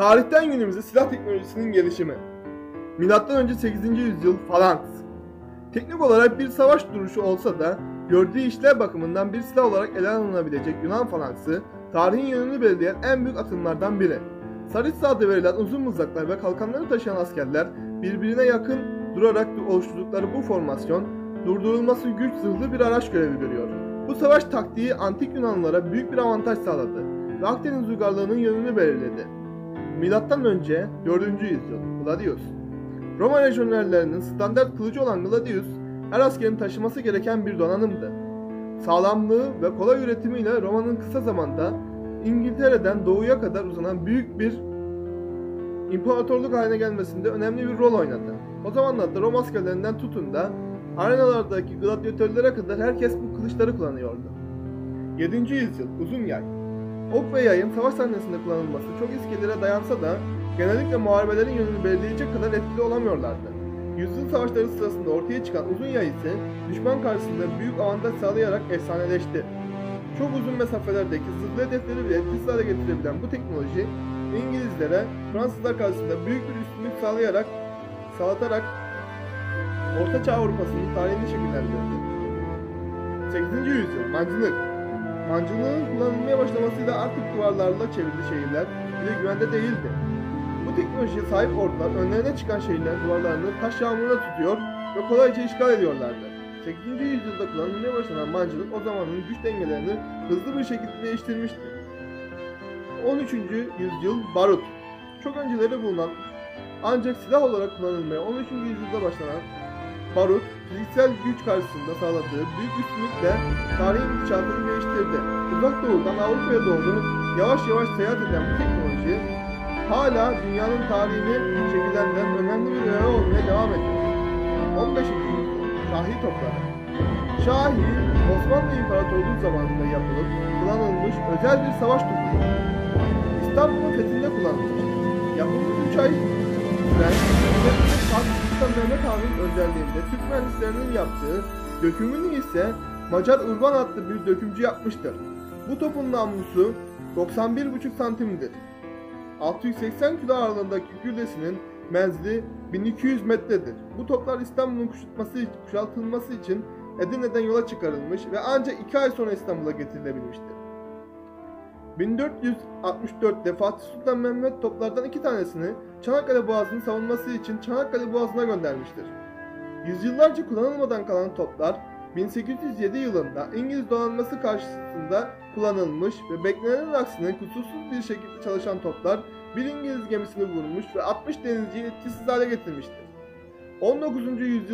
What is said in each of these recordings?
Tarihten günümüze silah teknolojisinin gelişimi. Milattan önce 8. yüzyıl falanks. Teknik olarak bir savaş duruşu olsa da gördüğü işler bakımından bir silah olarak ele alınabilecek Yunan falanksı, tarihin yönünü belirleyen en büyük atımlardan biri. Saritsa adı verilen uzun mızraklar ve kalkanları taşıyan askerler birbirine yakın durarak oluşturdukları bu formasyon, durdurulması güç zırhlı bir araç görevi görüyor. Bu savaş taktiği antik Yunanlılara büyük bir avantaj sağladı ve Akdeniz uygarlığının yönünü belirledi. Milattan önce 4. yüzyıl Gladius. Roma lejyonerlerinin standart kılıcı olan Gladius, her askerin taşıması gereken bir donanımdı. Sağlamlığı ve kolay üretimiyle Roma'nın kısa zamanda İngiltere'den doğuya kadar uzanan büyük bir imparatorluk haline gelmesinde önemli bir rol oynadı. O zamanlarda Roma askerlerinden tutun da arenalardaki gladyatörlere kadar herkes bu kılıçları kullanıyordu. 7. yüzyıl Uzun yay. Ok ve yayın savaş sahnesinde kullanılması çok iskelere dayansa da genellikle muharebelerin yönünü belirleyecek kadar etkili olamıyorlardı. Yüzyıl savaşları sırasında ortaya çıkan uzun yay ise düşman karşısında büyük avantaj sağlayarak efsaneleşti. Çok uzun mesafelerdeki zırhlı hedefleri bile etkisiz hale getirebilen bu teknoloji İngilizlere Fransızlar karşısında büyük bir üstünlük sağlatarak Orta Çağ Avrupa'sının tarihini şekillendirdi. 8. yüzyıl Mancınık. Mancınığın kullanılmaya başlamasıyla artık duvarlarla çevrili şehirler bile güvende değildi. Bu teknolojiye sahip ordular önlerine çıkan şehirlerin duvarlarını taş yağmuruna tutuyor ve kolayca işgal ediyorlardı. 8. yüzyılda kullanılmaya başlanan mancınık o zamanın güç dengelerini hızlı bir şekilde değiştirmişti. 13. yüzyıl Barut. Çok önceleri bulunan ancak silah olarak kullanılmaya 13. yüzyılda başlanan barut, fiziksel güç karşısında sağladığı büyük üstünlükle tarihin gidişatını değiştirdi. Uzak doğudan Avrupa'ya doğru yavaş yavaş seyahat eden bu teknoloji hala dünyanın tarihini şekillendiren önemli bir öğe olmaya devam ediyor. 15. yüzyıl Şahi topları. Şahi, Osmanlı İmparatorluğu zamanında yapılıp kullanılmış özel bir savaş topudur. İstanbul'un fethinde kullanılmıştır. Yapımı 3 ay süren Fatih Sultan Mehmet Han'ın özelliğinde Türk mühendislerinin yaptığı, dökümünü ise Macar Urban adlı bir dökümcü yapmıştır. Bu topun namlusu 91,5 santimdir. 680 kilo ağırlığındaki güllesinin menzili 1200 metredir. Bu toplar İstanbul'un kuşatılması için Edirne'den yola çıkarılmış ve ancak 2 ay sonra İstanbul'a getirilebilmiştir. 1464'te Fatih Sultan Mehmet toplardan 2 tanesini Çanakkale Boğazı'nın savunması için Çanakkale Boğazı'na göndermiştir. Yüzyıllarca kullanılmadan kalan toplar 1807 yılında İngiliz donanması karşısında kullanılmış ve beklenenin aksine kusursuz bir şekilde çalışan toplar bir İngiliz gemisini vurmuş ve 60 denizciyi etkisiz hale getirmiştir. 19.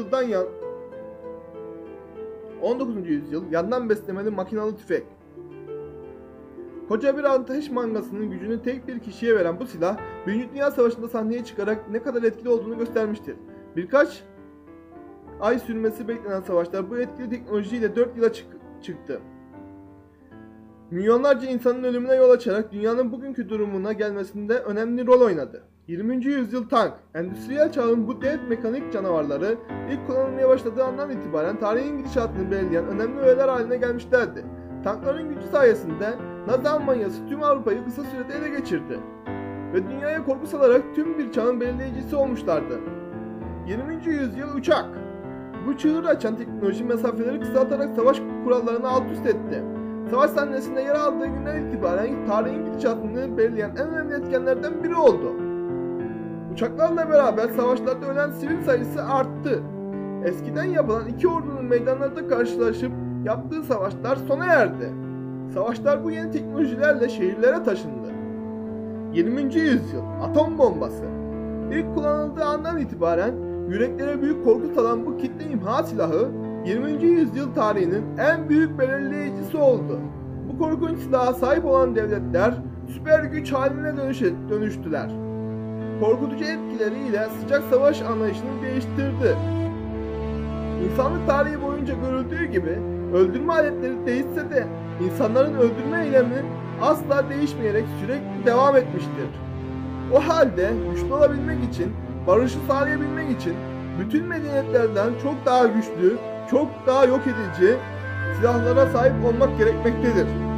yüzyıl yandan beslemeli makinalı tüfek. Koca bir ateş mangasının gücünü tek bir kişiye veren bu silah, Birinci Dünya Savaşı'nda sahneye çıkarak ne kadar etkili olduğunu göstermiştir. Birkaç ay sürmesi beklenen savaşlar bu etkili teknolojiyle 4 yıla çıktı. Milyonlarca insanın ölümüne yol açarak dünyanın bugünkü durumuna gelmesinde önemli rol oynadı. 20. yüzyıl tank. Endüstriyel çağın bu dev mekanik canavarları ilk kullanılmaya başladığı andan itibaren tarihin gidişatını belirleyen önemli öğeler haline gelmişlerdi. Tankların gücü sayesinde Nazi Almanyası tüm Avrupa'yı kısa sürede ele geçirdi ve dünyaya korku salarak tüm bir çağın belirleyicisi olmuşlardı. 20. yüzyıl uçak. Bu çığır açan teknoloji mesafeleri kısaltarak savaş kurallarını alt üst etti. Savaş sahnesinde yer aldığı günden itibaren tarihin gidişatını belirleyen en önemli etkenlerden biri oldu. Uçaklarla beraber savaşlarda ölen sivil sayısı arttı. Eskiden yapılan iki ordunun meydanlarda karşılaşıp yaptığı savaşlar sona erdi. Savaşlar bu yeni teknolojilerle şehirlere taşındı. 20. yüzyıl atom bombası. İlk kullanıldığı andan itibaren yüreklere büyük korku salan bu kitle imha silahı 20. yüzyıl tarihinin en büyük belirleyicisi oldu. Bu korkunç silaha sahip olan devletler süper güç haline dönüştüler. Korkutucu etkileriyle sıcak savaş anlayışını değiştirdi. İnsanlık tarihi boyunca görüldüğü gibi öldürme aletleri değişse de insanların öldürme eylemi asla değişmeyerek sürekli devam etmiştir. O halde güçlü olabilmek için, barışı sağlayabilmek için bütün medeniyetlerden çok daha güçlü, çok daha yok edici silahlara sahip olmak gerekmektedir.